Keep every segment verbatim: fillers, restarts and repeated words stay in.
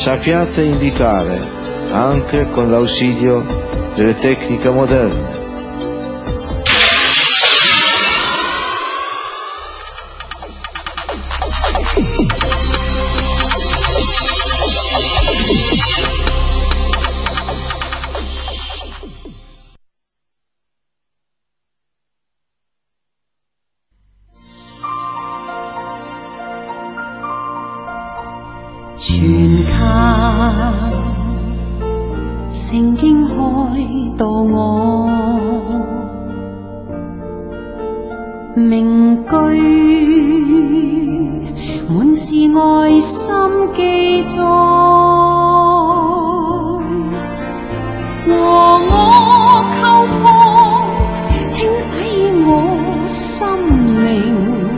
sappiate indicare, anche con l'ausilio delle tecniche moderne. 全靠聖經開導我，名句滿是愛心記載，和我溝通，清洗我心靈，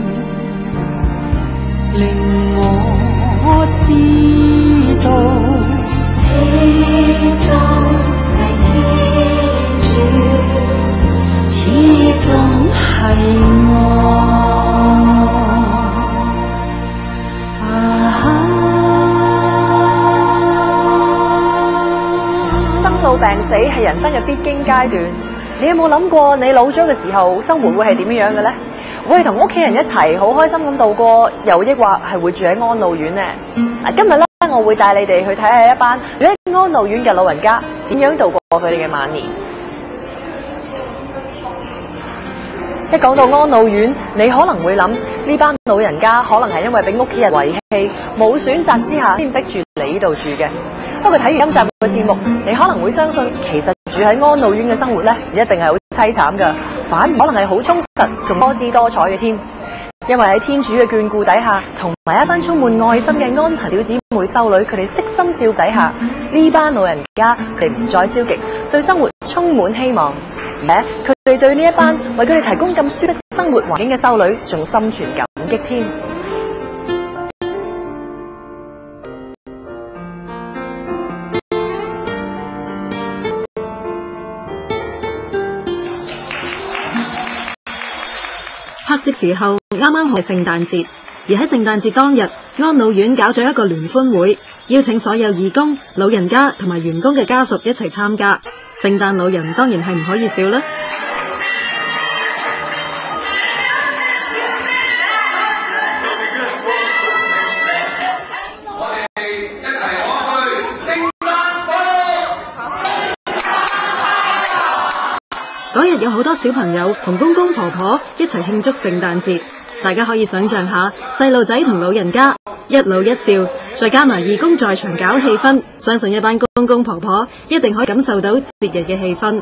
令我知道，始終係天主，始終係我。 生老病死係人生嘅必經階段，你有冇諗過你老咗嘅時候生活會係點樣嘅呢？會係同屋企人一齊好開心咁度過，又抑或係會住喺安老院呢？嗱，今日咧我會帶你哋去睇下一班住喺安老院嘅老人家點樣度過佢哋嘅晚年。一講到安老院，你可能會諗呢班老人家可能係因為俾屋企人遺棄，冇選擇之下先逼住嚟呢度住嘅。不過睇完今集嘅節目，你可能會相信其實住喺安老院嘅生活咧，唔一定係好凄慘㗎，反而可能係好充實，仲多姿多彩嘅添。因為喺天主嘅眷顧底下，同埋一班充滿愛心嘅安貧小姊妹修女，佢哋悉心照底下，呢班老人家佢哋唔再消極，對生活充滿希望。而且佢哋對呢一班為佢哋提供咁舒適生活環境嘅修女，仲心存感激添。 拍攝時候啱啱係聖誕節，而喺聖誕節當日，安老院搞咗一個聯歡會，邀請所有義工、老人家同埋員工嘅家屬一齊參加。聖誕老人當然係唔可以少啦。嗰日有好多小朋友同公公婆婆一齊慶祝聖誕節，大家可以想象下細路仔同老人家一老一少，再加埋義工在場搞氣氛，相信一班公公婆婆一定可以感受到節日嘅氣氛。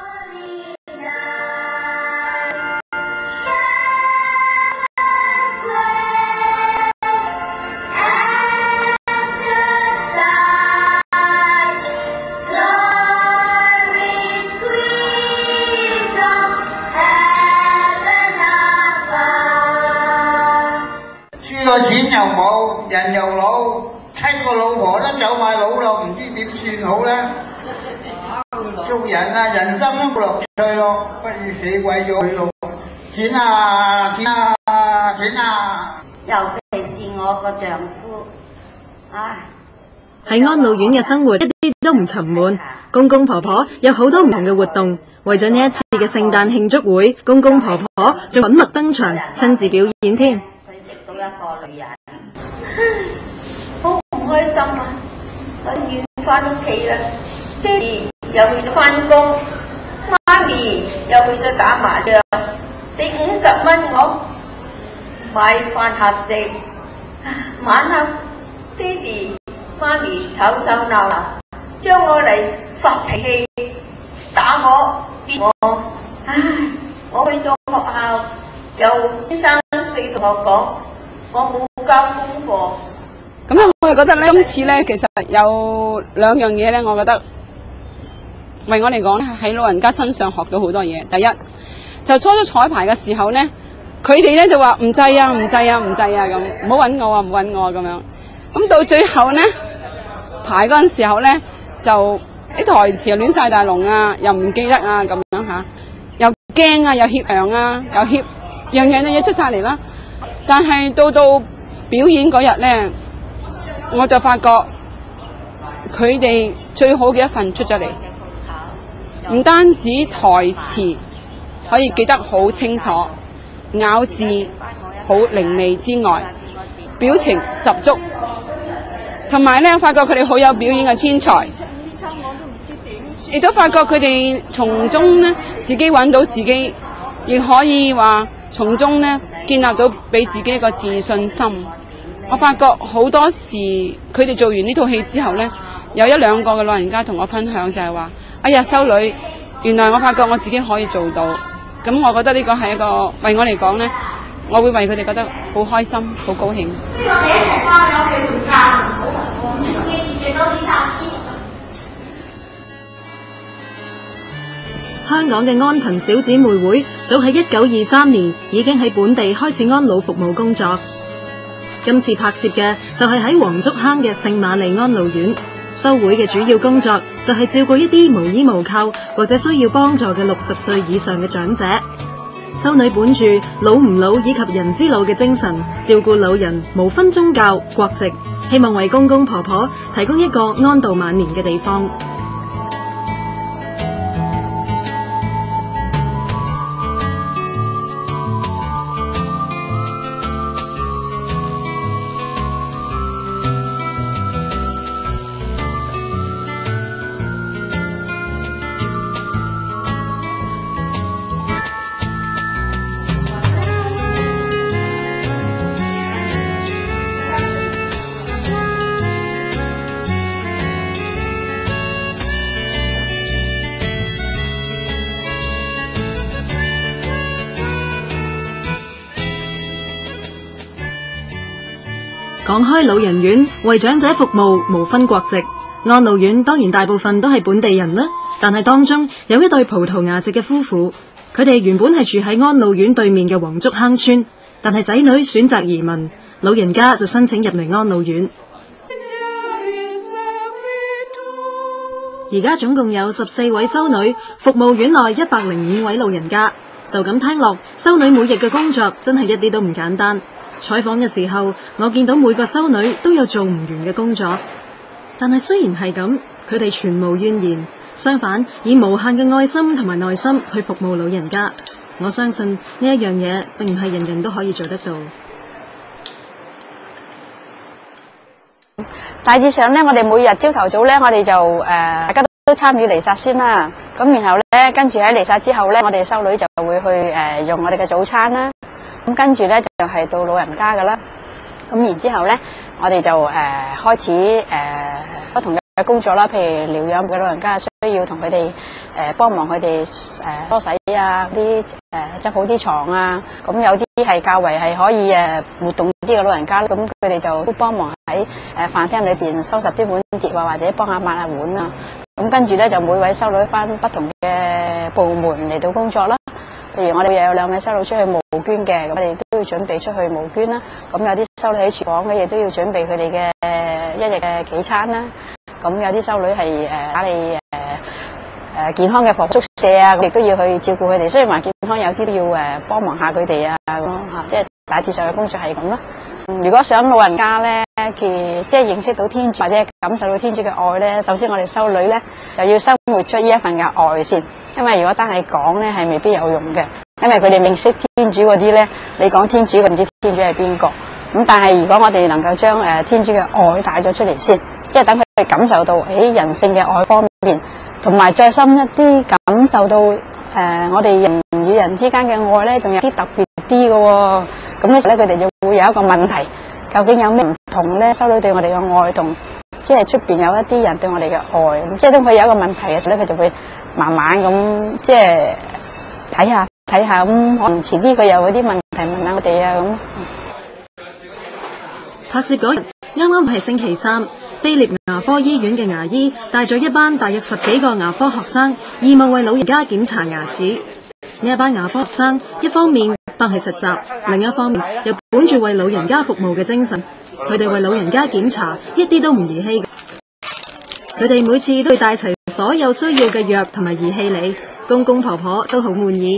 錢又冇，人又老，七個老婆都走埋佬咯，唔知點算好咧？做人啊，人生都冇樂趣咯，不如死鬼咗佢咯！錢啊，錢啊，錢啊！ 尤其是我個丈夫，唉。 喺安老院嘅生活一啲都唔沉悶，公公婆婆有好多唔同嘅活動。為咗呢一次嘅聖誕慶祝會，公公婆婆仲粉墨登場，親自表演添。 一個女人，好唔開心啊！我要翻屋企啦，爹哋又去咗翻工，媽咪又去咗打麻將，俾五十蚊我買飯盒食。晚黑爹哋媽咪吵吵鬧鬧，將我嚟發脾氣，打我，逼我。唉，我去到學校，有先生對同學講。我冇交功課， 咁咧我就覺得咧，今次咧其實有兩樣嘢咧，我覺得為我嚟講咧，喺老人家身上學到好多嘢。第一就初初彩排嘅時候咧，佢哋咧就話唔制啊，唔制啊，唔制啊咁，唔好揾我啊，唔揾我咁樣。咁到最後咧排嗰陣時候咧，就啲台詞又亂晒大龍啊，又唔記得啊咁樣嚇，又驚啊，又怯場啊，又怯樣樣嘅嘢出晒嚟啦。但係到到表演嗰日咧，我就發覺佢哋最好嘅一份出咗嚟，唔單止台詞可以記得好清楚，咬字好伶俐之外，表情十足，同埋咧，我發覺佢哋好有表演嘅天才，亦都發覺佢哋從中咧自己揾到自己，亦可以話從中咧建立到俾自己一個自信心。我發覺好多時佢哋做完呢套戲之後咧，有一兩個嘅老人家同我分享就係話：哎呀，修女，原來我發覺我自己可以做到。咁我覺得呢個係一個為我嚟講咧，我會為佢哋覺得好開心、好高興。 香港嘅安貧小姊妹會早喺一九二三年已經喺本地開始安老服務工作。今次拍攝嘅就係喺黃竹坑嘅聖瑪利安老院。修會嘅主要工作就係照顧一啲無依無靠或者需要幫助嘅六十歲以上嘅長者。修女本住老唔老以及人之老嘅精神，照顧老人無分宗教國籍，希望為公公婆婆提供一個安度晚年嘅地方。講開老人院為長者服務無分國籍，安老院當然大部分都係本地人啦，但係當中有一對葡萄牙籍嘅夫婦，佢哋原本係住喺安老院對面嘅黃竹坑村，但係仔女選擇移民，老人家就申請入嚟安老院。而家總共有十四位修女服務院內一百零五位老人家，就咁聽落，修女每日嘅工作真係一啲都唔簡單。採訪嘅時候，我見到每個修女都有做唔完嘅工作，但係雖然係咁，佢哋全無怨言，相反以無限嘅愛心同埋耐心去服務老人家。我相信呢一樣嘢並唔係人人都可以做得到。 大致上咧，我哋每日朝頭早咧，我哋就誒、呃、大家都參與彌撒先啦。咁然後咧，跟住喺彌撒之後咧，我哋修女就會去誒、呃、用我哋嘅早餐啦。咁跟住咧就係、是、到老人家噶啦。咁然之後咧，我哋就誒、呃、開始誒、呃、不同嘅工作啦，譬如療養嘅老人家需要同佢哋誒幫忙佢哋誒梳洗啊，啲誒執好啲床啊。咁有啲係較為係可以誒活動啲嘅老人家，咁佢哋就都幫忙喺誒飯廳裏邊收拾啲碗碟啊，或者幫下抹下碗啊。咁跟住咧就每位修女翻不同嘅部門嚟到工作啦。譬如我哋又有兩位修女出去募捐嘅，咁我哋都要準備出去募捐啦。咁有啲修女喺廚房嘅，亦都要準備佢哋嘅一日嘅幾餐啦。咁有啲修女係誒打理誒誒健康嘅婆婆宿舍啊，亦都要去照顧佢哋。雖然話健康，有啲都要誒幫忙下佢哋啊咁咯嚇，即係大致上嘅工作係咁咯。如果想老人家咧，其即係認識到天主或者感受到天主嘅愛咧，首先我哋修女咧就要生活出呢一份嘅愛先。因為如果單係講咧係未必有用嘅，因為佢哋未識天主嗰啲咧，你講天主佢唔知天主係邊個。咁但係如果我哋能夠將誒天主嘅愛帶咗出嚟先，即係等佢哋感受到喺人性嘅愛方面，同埋再深一啲感受到誒、呃、我哋人與人之間嘅愛咧，仲有啲特別啲嘅喎。咁呢時咧佢哋就會有一個問題，究竟有咩唔同咧？修女對我哋嘅愛同即係出邊有一啲人對我哋嘅愛，咁即係當佢有一個問題嘅時候咧，佢就會慢慢咁即係睇下睇下，咁可能遲啲佢有嗰啲問題問下我哋啊咁。 拍攝嗰日啱啱係星期三，菲臘牙科醫院嘅牙醫帶咗一班大約十幾個牙科學生義務為老人家檢查牙齒。呢一班牙科學生一方面當係實習，另一方面又本住為老人家服務嘅精神，佢哋為老人家檢查一啲都唔兒戲。佢哋每次都會帶齊所有需要嘅藥同埋儀器嚟，公公婆婆都好滿意。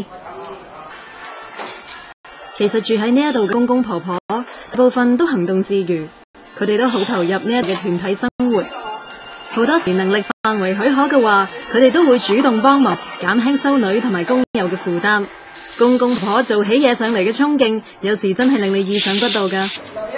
其實住喺呢一度嘅公公婆婆大部分都行動自如，佢哋都好投入呢一度嘅團體生活。 好多時能力範圍許可嘅話，佢哋都會主動幫忙，減輕修女同埋工友嘅負擔。公公婆做起嘢上嚟嘅衝勁，有時真係令你意想不到㗎。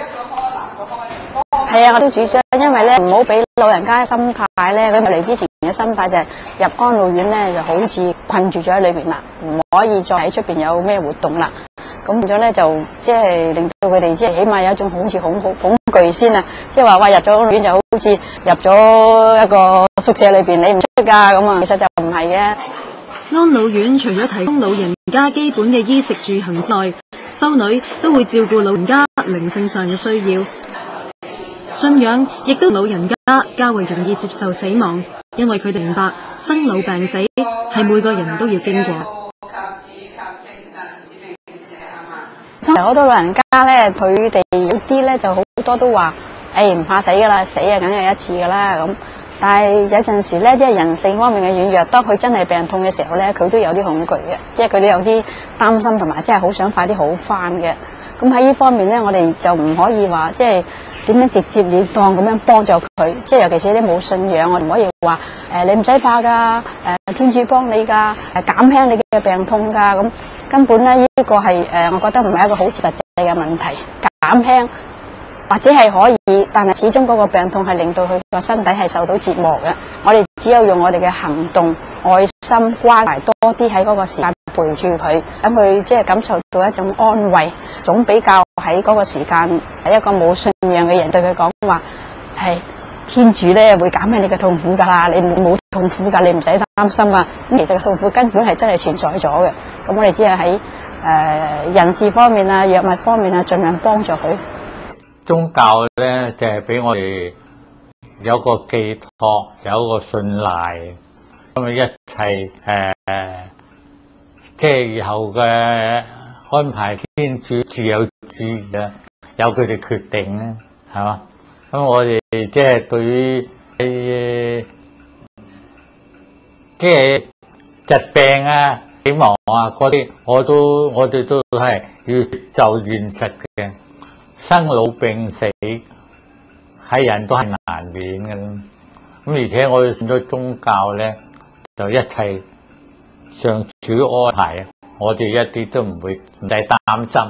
係啊，我都主張，因為咧唔好俾老人家嘅心態咧，佢嚟之前嘅心態就係入安老院咧，就好似困住咗喺裏邊啦，唔可以再喺出邊有咩活動啦。咁變咗咧就即係令到佢哋即係起碼有一種好似恐恐恐懼先啊！即係話哇入咗安老院就好似入咗一個宿舍裏邊，你唔出㗎咁啊，其實就唔係嘅。 安老院除咗提供老人家基本嘅衣食住行之外，修女都會照顧老人家靈性上嘅需要。信仰亦都老人家較為容易接受死亡，因為佢哋明白生老病死係每個人都要經過。 通常好多老人家咧，佢哋有啲咧就好多都話，誒唔怕死㗎啦，死啊梗係一次㗎啦咁。但係有陣時咧，即係人性方面嘅軟弱，當佢真係病痛嘅時候咧，佢都有啲恐懼嘅，即係佢都有啲擔心同埋，即係好想快啲好返嘅。咁喺呢方面咧，我哋就唔可以話即係點樣直接了當咁樣幫助佢，即係尤其是啲冇信仰，我唔可以話誒、呃、你唔使怕㗎，誒、呃、天主幫你㗎，誒、呃、減輕你嘅病痛㗎，咁根本咧呢、這個係誒、呃、我覺得唔係一個好實際嘅問題，減輕或者係可以，但係始終嗰個病痛係令到佢個身體係受到折磨嘅。我哋只有用我哋嘅行動、愛心、關懷多啲喺嗰個時間陪住佢，等佢即係感受到一種安慰，總比較喺嗰個時間係一個冇信仰嘅人對佢講話係天主咧會減輕你嘅痛苦㗎啦，你冇痛苦㗎，你唔使擔心啊。咁其實個痛苦根本係真係存在咗嘅。咁我哋只係喺誒人事方面啊、藥物方面啊，盡量幫助佢。 宗教咧就係俾我哋有個寄託，有個信賴，咁啊一切誒，即係以後嘅安排，天主自有主意啦，有佢哋決定咧，係嘛？咁我哋即係對於誒，即係疾病啊、死亡啊嗰啲，我都我哋都係要就現實嘅。生老病死係人都係難免嘅啦，咁而且我哋信咗宗教咧，就一切上主安排，我哋一啲都唔會唔使擔心。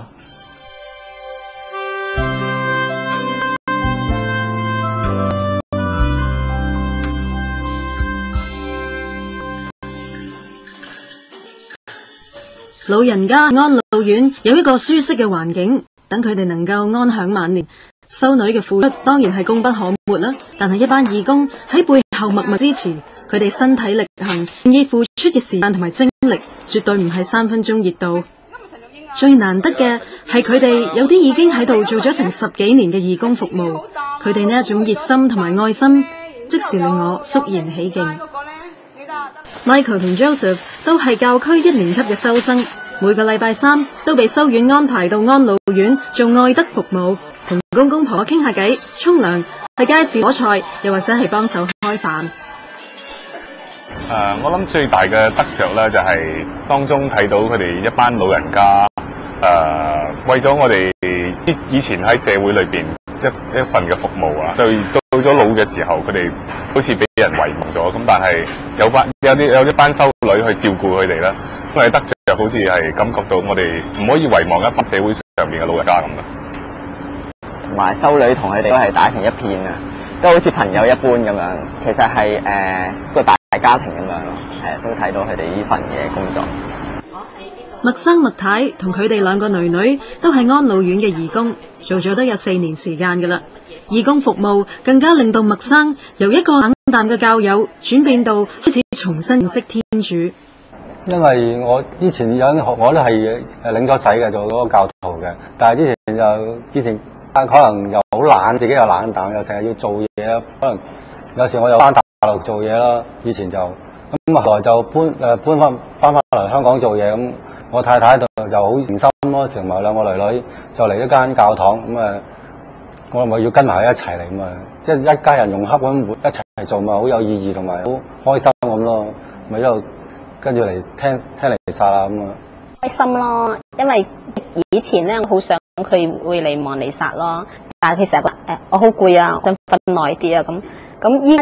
老人家安老院有一個舒適嘅環境，等佢哋能夠安享晚年。修女嘅付出當然係功不可沒啦，但係一班義工喺背後默默支持，佢哋身體力行，願意付出嘅時間同埋精力，絕對唔係三分鐘熱度。最難得嘅係佢哋有啲已經喺度做咗成十幾年嘅義工服務，佢哋呢一種熱心同埋愛心，即時令我肅然起敬。Michael 同 Joseph 都係教區一年級嘅修生，每個禮拜三都被修院安排到安老院做愛德服務，同公公婆婆傾下偈、沖涼、去街市攞菜，又或者係幫手開飯。誒、 呃，我諗最大嘅得着咧，就係、是、當中睇到佢哋一班老人家誒、呃，為咗我哋以以前喺社會裏邊一一份嘅服務啊，對到咗老嘅時候，佢哋好似俾人遺忘咗，咁但係有班有啲有一班修女去照顧佢哋啦，因為得着就好似係感覺到我哋唔可以遺忘一班社會上面嘅老人家咁啊。 同埋修女同佢哋都係打成一片啊，都好似朋友一般咁樣。其實係誒、呃、個大家庭咁樣咯，係都睇到佢哋呢份嘅工作。 麥生麥太同佢哋兩個女女都係安老院嘅義工，做咗都有四年時間噶啦。義工服務更加令到麥生由一個冷淡嘅教友轉變到開始重新認識天主。 因為我之前有學我都係誒領咗洗嘅，做嗰個教徒嘅，但係之前就之前可能又好懶，自己又冷淡，又成日要做嘢啦。可能有時我又翻大陸做嘢啦。以前就咁後來就搬誒搬翻翻翻嚟香港做嘢咁。我太太度就好誠心咯，同埋兩個女女就嚟一間教堂咁啊，我咪要跟埋佢一齊嚟咁啊，即係一家人融洽咁一齊做咪好有意義同埋好開心咁咯，咪一路跟住嚟聽聽嚟撒啊咁啊。 開心咯，因為以前咧我好想佢會嚟望彌撒咯，但係其實誒我好攰啊，想瞓耐啲啊咁，咁依家就變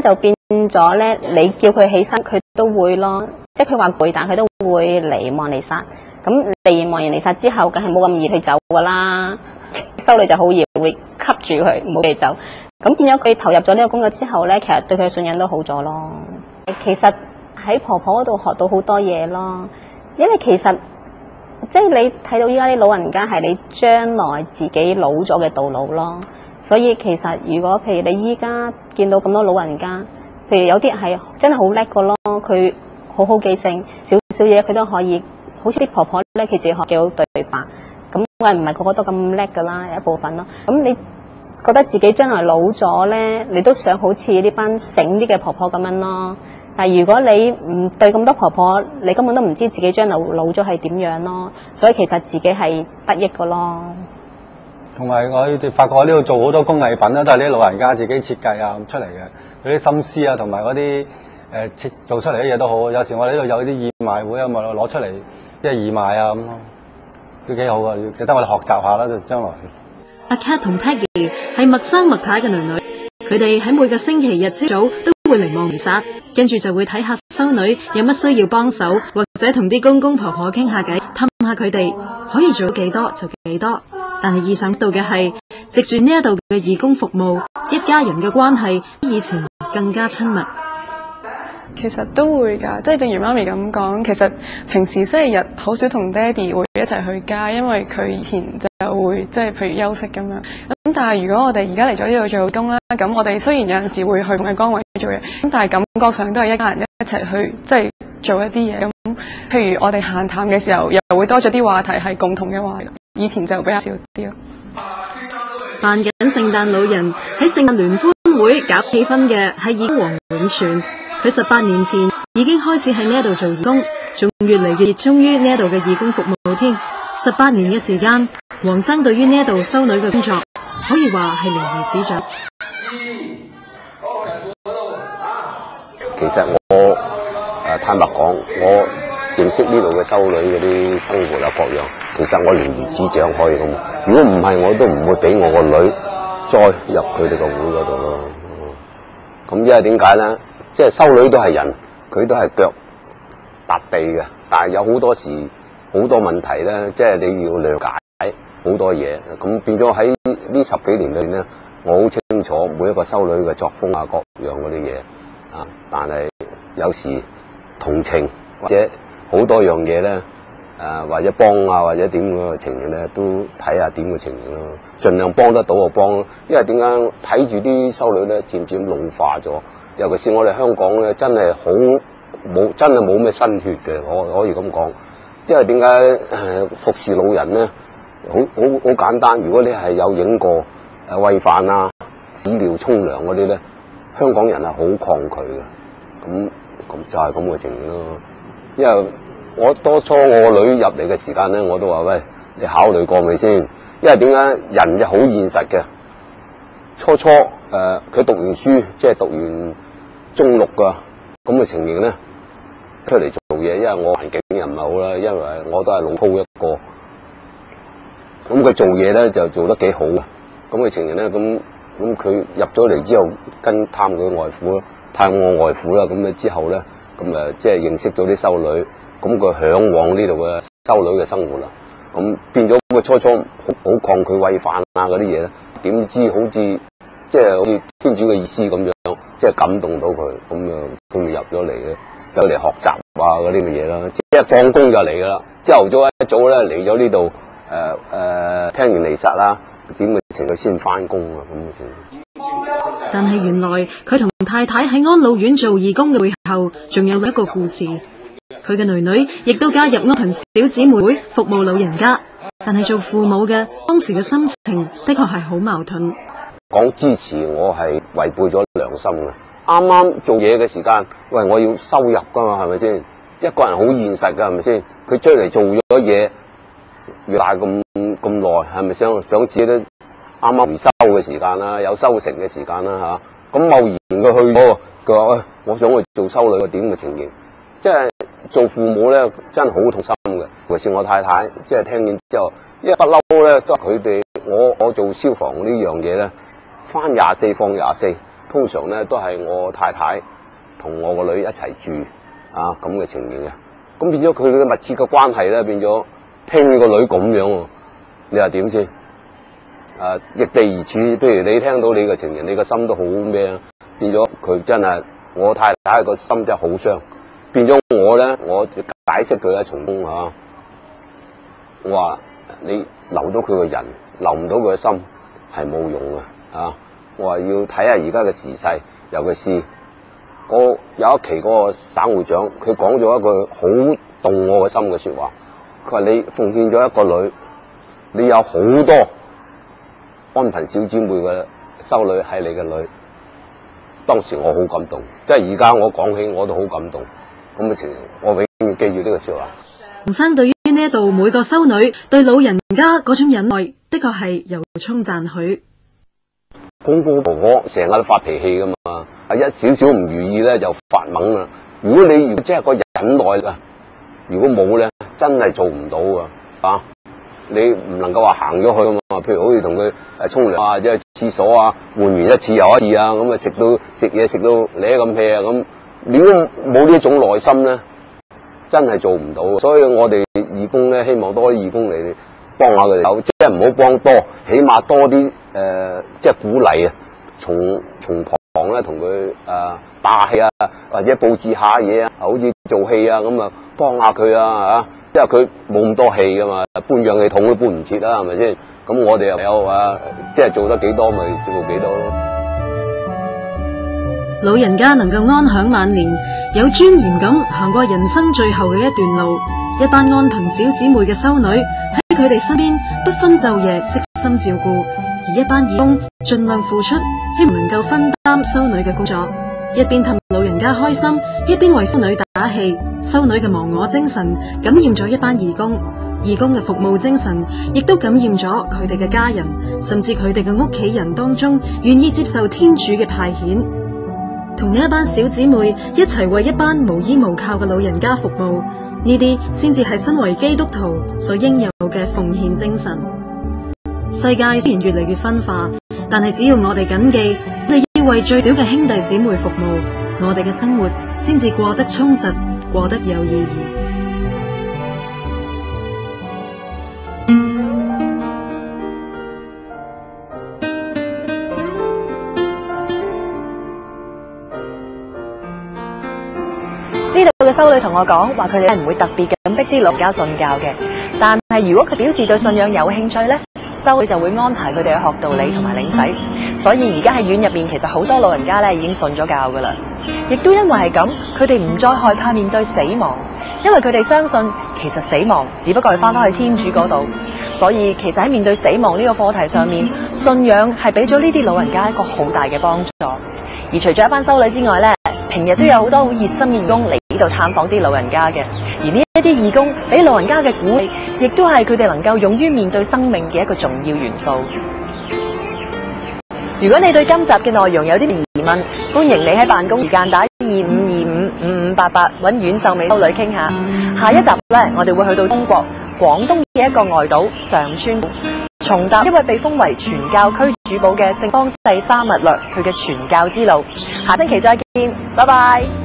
咗咧，你叫佢起身，佢都會咯。即係佢話攰，但佢都會嚟望彌撒。咁嚟望完彌撒之後，梗係冇咁易去走噶啦。修女就好易會吸住佢，唔好俾佢走。咁變咗佢投入咗呢個工作之後咧，其實對佢嘅信仰都好咗咯。其實喺婆婆嗰度學到好多嘢咯，因為其實即係你睇到依家啲老人家係你將來自己老咗嘅道路咯。所以其實如果譬如你依家見到咁多老人家，譬如有啲係真係好叻個咯，佢好好記性，少少嘢佢都可以，好似啲婆婆咧，佢自己學幾好對白，咁我係唔係個個都咁叻噶啦，有一部分咯。咁你覺得自己將來老咗咧，你都想好似呢班醒啲嘅婆婆咁樣咯。但係如果你唔對咁多婆婆，你根本都唔知自己將來老咗係點樣咯。所以其實自己係得益噶咯。 同埋我哋發覺呢度做好多工藝品啦，都係啲老人家自己設計啊出嚟嘅，嗰啲心思啊，同埋嗰啲誒做出嚟啲嘢都好。有時我哋呢度有啲義賣會啊，咪攞出嚟即係義賣啊咁咯，都幾好啊，值得我哋學習下啦，就將來。 阿 Cat 同 Peggy 係麥生麥太嘅女女，佢哋喺每個星期日朝早都會嚟望彌撒，跟住就會睇下修女有乜需要幫手，或者同啲公公婆婆傾下偈，氹下佢哋，可以做幾多就幾多。但係意想不到嘅係，藉住呢一度嘅義工服務，一家人嘅關係比以前更加親密。 其實都會㗎，即係正如媽咪咁講，其實平時星期日好少同爹哋會一齊去街，因為佢以前就會即係譬如休息咁樣。咁但係如果我哋而家嚟咗呢度做工啦，咁我哋雖然有陣時會去唔同嘅崗位做嘢，咁但係感覺上都係一家人一齊去即係做一啲嘢。咁譬如我哋閒談嘅時候，又會多咗啲話題係共同嘅話題，以前就比較少啲咯。 扮緊聖誕老人喺聖誕聯歡會搞氣氛嘅係義工黃永全。佢十八年前已經開始喺呢一度做義工，仲越嚟越熱衷於呢一度嘅義工服務添。十八年嘅時間，黃生對於呢一度修女嘅工作可以話係了如指掌。 其實我誒、呃、坦白講，我認識呢度嘅修女嗰啲生活啊各樣，其實我了如指掌可以咁。如果唔係，我都唔會俾我個女再入佢哋個會嗰度咯。咁因為點解咧？即係修女都係人，佢都係腳踏地嘅，但係有好多時好多問題咧，即係你要諒解好多嘢。咁變咗喺呢十幾年裏面咧，我好清楚每一個修女嘅作風啊，各樣嗰啲嘢啊。但係有時同情或者好多樣嘢咧，誒、啊、或者幫啊或者點嘅情形咧，都睇下點嘅情形咯，盡量幫得到就幫咯。因為點解睇住啲修女咧漸漸老化咗？尤其是我哋香港咧，真係好冇，真係冇咩新血嘅，我可以咁講。因為點解誒服侍老人咧，好好好簡單。如果你係有影過誒餵飯啊、屎尿沖涼嗰啲咧，香港人係好抗拒嘅。咁咁就係咁嘅情形咯。因為我當初我個女入嚟嘅時間咧，我都話喂，你考慮過未先？因為點解人就好現實嘅。初初誒佢、呃、讀完書，即係讀完中六噶咁嘅情形咧，出嚟做嘢，因為我環境又唔係好啦，因為我都係老粗一個，咁佢做嘢咧就做得幾好嘅，咁嘅情形咧，咁咁佢入咗嚟之後，跟探佢外父咯，探我外父啦，咁咧之後咧，咁誒即係認識咗啲修女，咁佢嚮往呢度嘅修女嘅生活啦，咁變咗佢初初好好抗拒餵飯啊嗰啲嘢咧，點知好似即係好似天主嘅意思咁樣，即係感動到佢，咁樣佢咪入咗嚟嘅，入嚟學習啊嗰啲嘅嘢啦。即係放工就嚟噶啦，朝頭早一早咧嚟咗呢度，誒誒聽完彌撒啦，點嘅情佢先翻工啊咁嘅情。 但係原來佢同太太喺安老院做義工嘅背後，仲有一個故事。佢嘅女女亦都加入安貧小姊妹會服務老人家，但係做父母嘅當時嘅心情的確係好矛盾。 講支持我係違背咗良心嘅。啱啱做嘢嘅時間，喂，我要收入噶嘛，係咪先？一個人好現實噶，係咪先？佢出嚟做咗嘢，越大咁咁耐，係咪想想自己都啱啱回收嘅時間啦，有收成嘅時間啦吓。咁貿然佢去咗，佢話喂，我想去做修女，點嘅情形？即係做父母咧，真係好痛心嘅。尤其是我太太，即係聽見之後，因為不嬲咧，都係佢哋我我做消防呢樣嘢咧。翻廿四放廿四，通常咧都係我太太同我個女一齊住啊咁嘅情形嘅，咁變咗佢嘅密切嘅關係咧，變咗聽個女咁樣喎，你話點先？啊，易地而處，譬如你聽到你嘅情形，你個心都好咩啊？變咗佢真係我太太個心真係好傷，變咗我咧，我就解釋佢咧，從中嚇，我話你留到佢個人，留唔到佢個心係冇用嘅啊！我話要睇下而家嘅時勢，尤其是我有一期嗰個省會長，佢講咗一句好動我嘅心嘅説話，佢話你奉獻咗一個女，你有好多安貧小姊妹嘅修女係你嘅女。當時我好感動，即係而家我講起我都好感動。咁嘅情形，我永遠記住呢個説話。 洪生對於呢一度每個修女對老人家嗰種忍耐，的確係由衷讚許。 公公婆婆成日都發脾氣噶嘛，一少少唔如意咧就發猛啦。如果你如果真係個忍耐啊，如果冇咧，真係做唔到噶啊！你唔能夠話行咗去噶嘛，譬如好似同佢誒沖涼啊，即係廁所啊，換完一次又一次啊，咁啊食到食嘢食到攣咁氣啊咁，如果冇呢種耐心咧，真係做唔到。所以我哋義工咧，希望多啲義工嚟幫下佢哋手，即係唔好幫多，起碼多啲誒、呃，即係鼓勵啊，從從旁咧同佢誒打氣啊，或者佈置下嘢啊，好似做戲啊咁啊，幫下佢啊嚇。因為佢冇咁多氣噶嘛，搬氧氣筒都搬唔切啦，係咪先？咁我哋又有啊，即係做得幾多咪做幾多咯。 老人家能夠安享晚年，有尊嚴咁行過人生最後嘅一段路，一班安貧小姊妹嘅修女喺佢哋身邊不分晝夜悉心照顧，而一班義工盡量付出，希望能夠分擔修女嘅工作，一邊氹老人家開心，一邊為修女打氣。修女嘅忘我精神感染咗一班義工，義工嘅服務精神亦都感染咗佢哋嘅家人，甚至佢哋嘅屋企人當中願意接受天主嘅派遣，同呢一班小姊妹一齊為一班無依無靠嘅老人家服務，呢啲先至係身為基督徒所應有嘅奉獻精神。世界雖然越嚟越分化，但係只要我哋謹記，我哋要為最少嘅兄弟姊妹服務，我哋嘅生活先至過得充實，過得有意義。 呢度嘅修女同我講話，佢哋唔會特別咁逼啲老人家信教嘅，但係如果佢表示對信仰有興趣呢，修女就會安排佢哋去學道理同埋領洗。所以而家喺院入邊，其實好多老人家咧已經信咗教噶啦，亦都因為係咁，佢哋唔再害怕面對死亡，因為佢哋相信其實死亡只不過係翻返去天主嗰度。所以其實喺面對死亡呢個課題上面，信仰係俾咗呢啲老人家一個好大嘅幫助。而除咗一班修女之外咧，平日都有好多好熱心嘅義工嚟呢度探訪啲老人家嘅。而呢一啲義工俾老人家嘅鼓勵，亦都係佢哋能夠勇於面對生命嘅一個重要元素。如果你對今集嘅內容有啲疑問，歡迎你喺辦公時間打二五二五五五八八揾阮秀美修女傾下。下一集呢，我哋會去到中國廣東嘅一個外島上川，重踏一位被封為傳教區主保嘅聖方濟沙勿略佢嘅傳教之路。下星期再見，拜拜。